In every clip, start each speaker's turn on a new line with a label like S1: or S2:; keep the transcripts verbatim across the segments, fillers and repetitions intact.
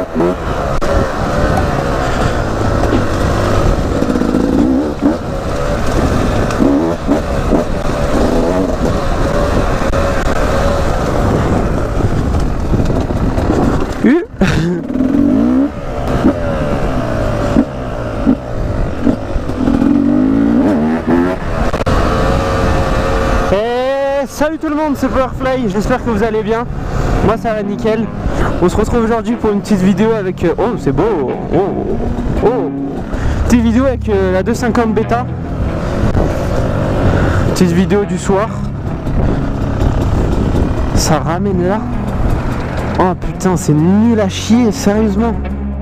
S1: Salut tout le monde, c'est Powerfly, j'espère que vous allez bien. Moi ça va nickel. On se retrouve aujourd'hui pour une petite vidéo avec... Euh, oh c'est beau. Oh, oh. Petite vidéo avec euh, la deux cent cinquante bêta. Petite vidéo du soir. Ça ramène là. Oh putain, c'est nul à chier, sérieusement.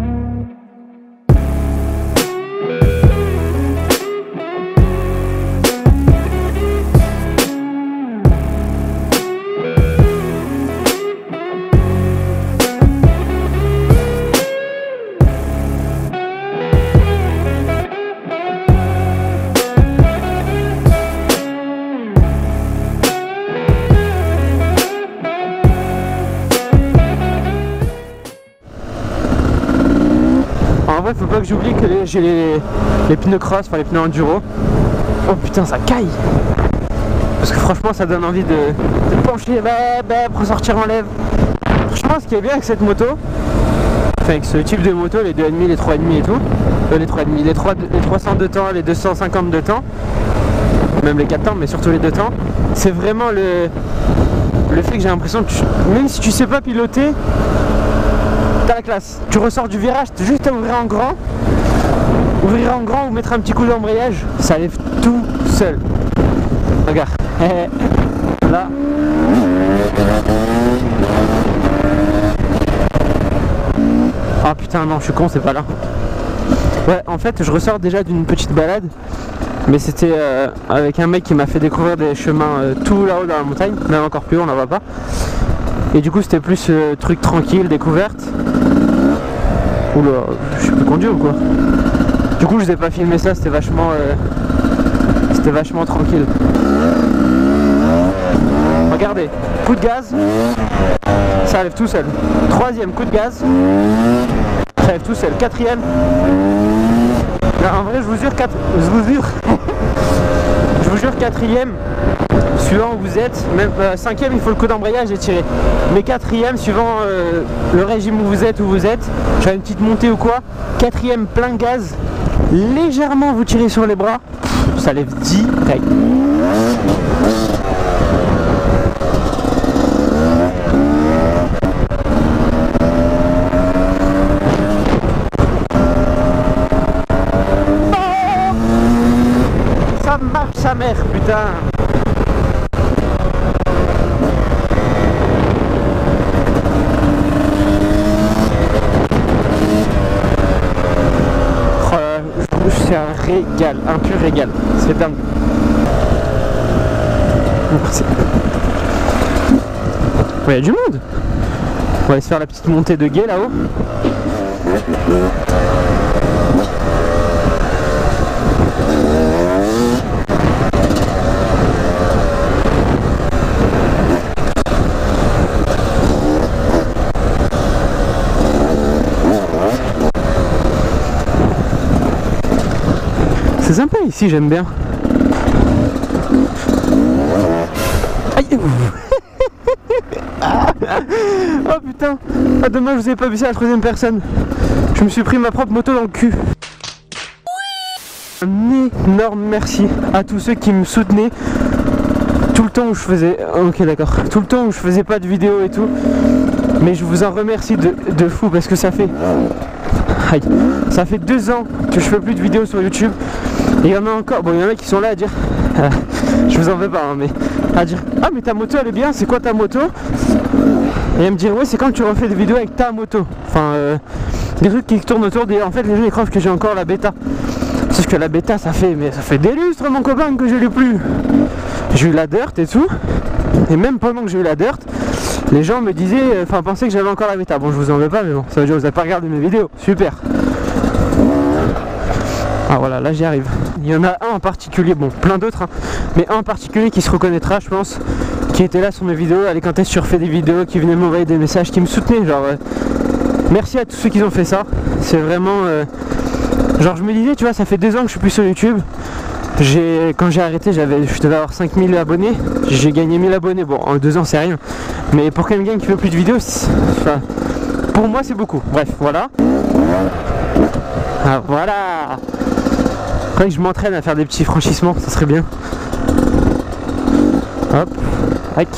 S1: En vrai, faut pas que j'oublie que j'ai les, les pneus cross, enfin les pneus enduro. Oh putain, ça caille. Parce que franchement, ça donne envie de, de pencher, bah, bah, pour sortir en lèvre. Franchement, ce qui est bien avec cette moto, enfin avec ce type de moto, les deux virgule cinq, les trois virgule cinq et tout, euh, les trois virgule cinq, les, trois, les trois cents de temps, les deux cent cinquante de temps, même les quatre temps, mais surtout les deux temps, c'est vraiment le, le fait que j'ai l'impression que tu, même si tu sais pas piloter, t'as la classe. Tu ressors du virage, t'as juste à ouvrir en grand, ouvrir en grand ou mettre un petit coup d'embrayage, ça lève tout seul. Regarde, là. Ah putain non, je suis con, c'est pas là. Ouais, en fait, je ressors déjà d'une petite balade, mais c'était euh, avec un mec qui m'a fait découvrir des chemins euh, tout là-haut dans la montagne, même encore plus haut, on la voit pas. Et du coup, c'était plus euh, truc tranquille, découverte. Oula, je suis plus conduit ou quoi? Du coup je n'ai pas filmé ça, c'était vachement euh, c'était vachement tranquille. Regardez, coup de gaz, ça lève tout seul. Troisième coup de gaz, ça lève tout seul. Quatrième, là, en vrai je vous jure, quatre... je vous jure, je vous jure quatrième, suivant où vous êtes, même euh, cinquième il faut le coup d'embrayage et tirer. Mais quatrième, suivant euh, le régime où vous êtes, où vous êtes, j'ai une petite montée ou quoi, quatrième plein gaz, légèrement vous tirez sur les bras, ça lève direct. Ça marche sa mère, putain. C'est un régal, un pur régal, c'est dingue. Il y a du monde. On va aller se faire la petite montée de guet là-haut. C'est sympa ici, j'aime bien. Aïe. Oh putain. Ah, dommage, je vous ai pas vu ça à la troisième personne. Je me suis pris ma propre moto dans le cul. Un énorme merci à tous ceux qui me soutenaient tout le temps où je faisais... Ok d'accord. Tout le temps où je faisais pas de vidéo et tout. Mais je vous en remercie de, de fou parce que ça fait... Aïe. Ça fait deux ans que je fais plus de vidéos sur YouTube. Et il y en a encore, bon il y en a qui sont là à dire, euh, je vous en veux pas hein, mais à dire, ah mais ta moto elle est bien, c'est quoi ta moto? Et à me dire, ouais c'est quand tu refais des vidéos avec ta moto. Enfin, euh, des trucs qui tournent autour des... En fait les gens ils croient que j'ai encore la bêta. Sauf que la bêta ça fait, mais ça fait des lustres mon copain que je l'ai plus. J'ai eu la dirt et tout. Et même pendant que j'ai eu la dirt, les gens me disaient, enfin pensaient que j'avais encore la bêta. Bon je vous en veux pas mais bon, ça veut dire que vous n'avez pas regardé mes vidéos, super. Ah voilà, là j'y arrive. Il y en a un en particulier, bon plein d'autres, hein, mais un en particulier qui se reconnaîtra je pense, qui était là sur mes vidéos, allez quand est-ce que je refais des vidéos, qui venait m'envoyer des messages, qui me soutenaient, genre euh, merci à tous ceux qui ont fait ça. C'est vraiment... Euh... Genre je me disais, tu vois, ça fait deux ans que je suis plus sur YouTube. J'ai, quand j'ai arrêté, j'avais, je devais avoir cinq mille abonnés. J'ai gagné mille abonnés. Bon, en deux ans, c'est rien. Mais pour quelqu'un qui fait plus de vidéos, enfin, pour moi, c'est beaucoup. Bref, voilà. Ah, voilà. Faudrait que je m'entraîne à faire des petits franchissements, ça serait bien. Hop. Tac.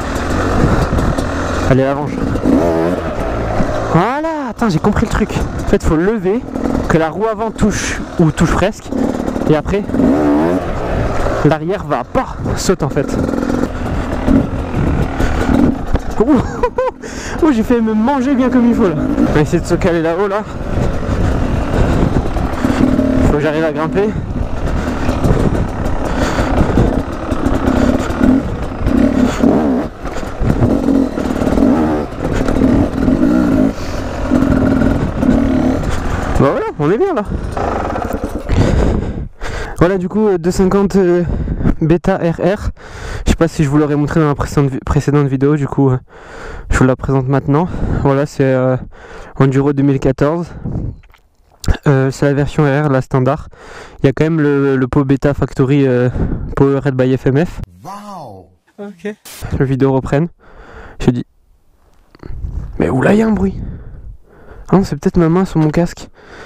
S1: Allez, la range. Voilà. Attends, j'ai compris le truc. En fait, faut lever, que la roue avant touche, ou touche presque. Et après, l'arrière va pas, saute en fait. Oh, oh, j'ai fait me manger bien comme il faut là. On va essayer de se caler là-haut là. Faut que j'arrive à grimper. Bah voilà, on est bien là. Voilà du coup deux cent cinquante euh, Beta R R. Je sais pas si je vous l'aurais montré dans la précédente, précédente vidéo, du coup euh, je vous la présente maintenant. Voilà, c'est euh, Enduro deux mille quatorze. Euh, c'est la version R R, la standard. Il y a quand même le, le pot Beta Factory euh, Powered by F M F. Wow. Ok. La vidéo reprenne. J'ai dit. Mais oula, il y a un bruit. Ah non, c'est peut-être ma main sur mon casque.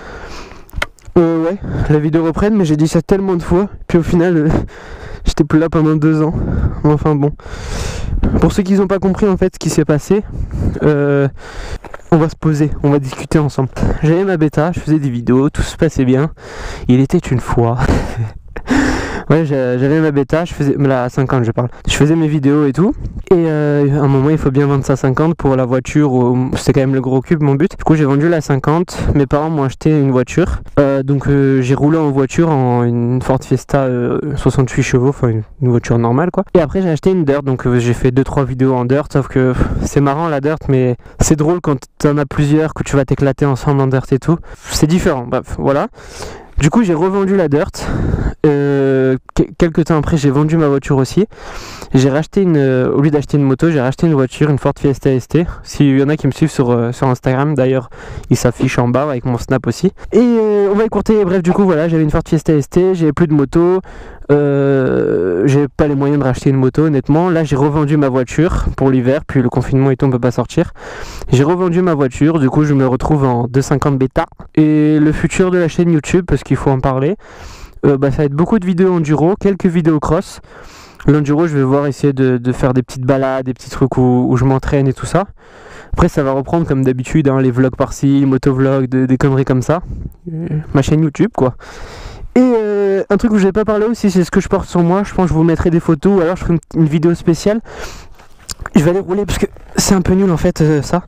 S1: Euh, ouais, la vidéo reprenne, mais j'ai dit ça tellement de fois, puis au final, euh, j'étais plus là pendant deux ans. Enfin bon. Pour ceux qui n'ont pas compris en fait ce qui s'est passé, euh, on va se poser, on va discuter ensemble. J'avais ma bêta, je faisais des vidéos, tout se passait bien. Il était une fois. Ouais, j'avais ma bêta, je faisais la cinquante, je parle. Je faisais mes vidéos et tout. Et euh, à un moment, il faut bien vendre sa cinquante pour la voiture. C'était quand même le gros cube, mon but. Du coup, j'ai vendu la cinquante. Mes parents m'ont acheté une voiture. Euh, donc, euh, j'ai roulé en voiture en une Ford Fiesta euh, soixante-huit chevaux, enfin une, une voiture normale, quoi. Et après, j'ai acheté une dirt. Donc, euh, j'ai fait deux trois vidéos en dirt. Sauf que c'est marrant la dirt, mais c'est drôle quand t'en as plusieurs, que tu vas t'éclater ensemble en dirt et tout. C'est différent. Bref, voilà. Du coup, j'ai revendu la dirt. Euh, quelques temps après, j'ai vendu ma voiture aussi. J'ai racheté une, euh, au lieu d'acheter une moto, j'ai racheté une voiture, une Ford Fiesta S T. S'il y en a qui me suivent sur, euh, sur Instagram, d'ailleurs, il s'affiche en bas avec mon snap aussi. Et euh, on va écourter. Bref, du coup, voilà, j'avais une Ford Fiesta S T, j'avais plus de moto. Euh, j'ai pas les moyens de racheter une moto, honnêtement. Là, j'ai revendu ma voiture pour l'hiver, puis le confinement et tout, on peut pas sortir. J'ai revendu ma voiture, du coup, je me retrouve en deux cent cinquante Beta. Et le futur de la chaîne YouTube, parce qu'il faut en parler, euh, bah, ça va être beaucoup de vidéos enduro, quelques vidéos cross. L'enduro, je vais voir essayer de, de faire des petites balades, des petits trucs où, où je m'entraîne et tout ça. Après, ça va reprendre comme d'habitude, hein, les vlogs par-ci, motovlogs, de, des conneries comme ça. Euh, ma chaîne YouTube, quoi. Et euh, un truc où je n'ai pas parlé aussi, c'est ce que je porte sur moi. Je pense que je vous mettrai des photos ou alors je ferai une, une vidéo spéciale. Je vais aller rouler parce que c'est un peu nul en fait, euh, ça.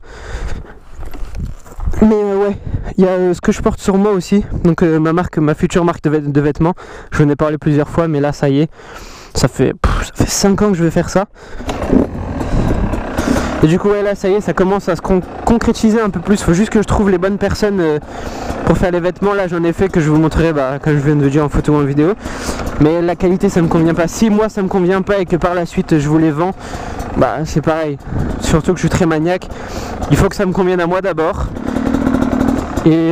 S1: Mais euh, ouais, il y a euh, ce que je porte sur moi aussi. Donc euh, ma marque, ma future marque de, de vêtements. Je en ai parlé plusieurs fois, mais là ça y est. Ça fait, pff, ça fait cinq ans que je vais faire ça. Et du coup ouais, là ça y est, ça commence à se con concrétiser un peu plus. Faut juste que je trouve les bonnes personnes euh, pour faire les vêtements. Là j'en ai fait que je vous montrerai bah, comme je viens de vous dire en photo ou en vidéo. Mais la qualité ça me convient pas. Si moi ça me convient pas et que par la suite je vous les vends, bah c'est pareil. Surtout que je suis très maniaque. Il faut que ça me convienne à moi d'abord. Et...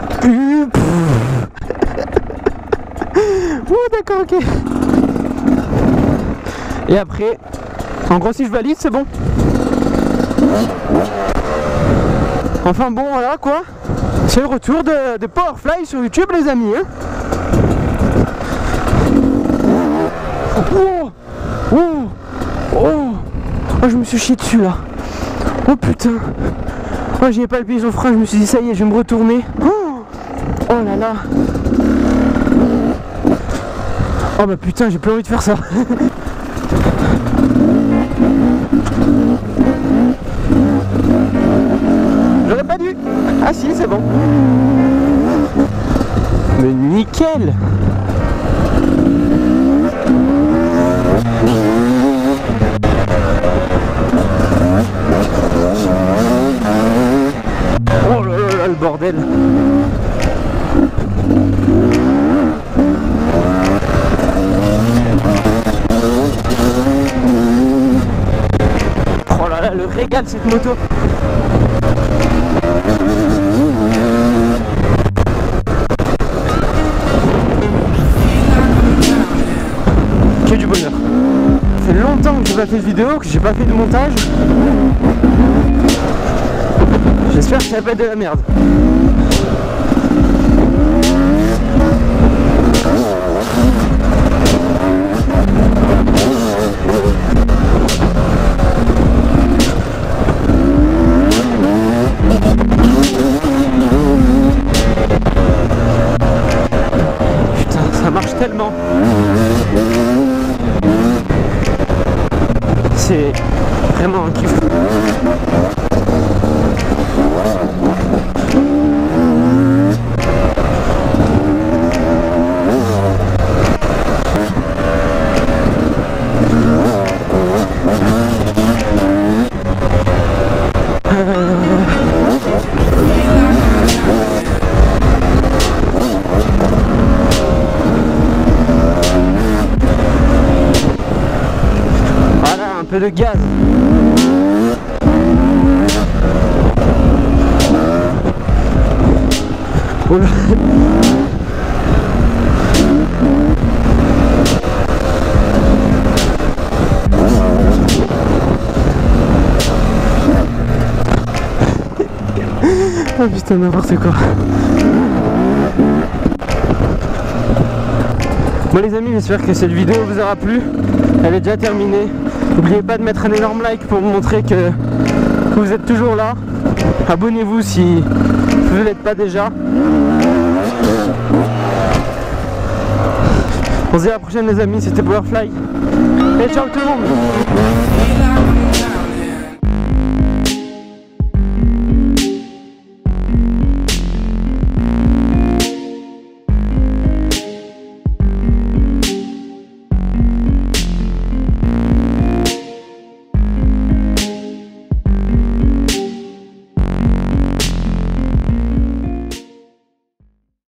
S1: Oh d'accord, ok. Et après, en gros si je valide c'est bon. Enfin bon voilà quoi. C'est le retour de, de Powerfly sur YouTube les amis hein. Oh, oh, oh, oh, je me suis chié dessus là. Oh putain. Oh j'y ai pas le pied sur le frein, je me suis dit ça y est je vais me retourner. Oh, oh là là. Oh bah putain j'ai plus envie de faire ça. J'aurais pas dû. Ah si c'est bon. Mais nickel. Oh là là là le bordel. Oh là là le régal cette moto. pas fait de vidéo, que j'ai pas fait de montage. J'espère que ça va pas être de la merde. Putain, ça marche tellement. C'est vraiment un kiff. Voilà, un peu de gaz. Oh là. Oh putain, n'importe quoi. Bon les amis, j'espère que cette vidéo vous aura plu. Elle est déjà terminée. N'oubliez pas de mettre un énorme like pour me montrer que vous êtes toujours là. Abonnez-vous si vous ne l'êtes pas déjà. On se dit à la prochaine les amis, c'était Powerfly. Et ciao tout le monde.